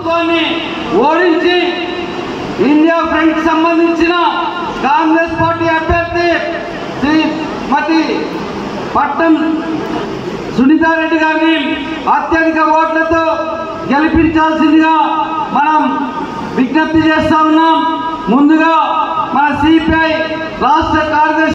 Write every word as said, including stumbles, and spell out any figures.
ప్రభుత్వాన్ని ఓడించి India front సంబంధించిన కాంగ్రెస్ పార్టీ అభ్యర్థి శ్రీమతి పట్టం సునీతారెడ్డి గారిని అత్యధిక ఓట్లతో గెలిపించాల్సిందిగా మనం విజ్ఞప్తి చేస్తా ఉన్నాం. ముందుగా మన సిపిఐ రాష్ట్ర కార్యదర్శి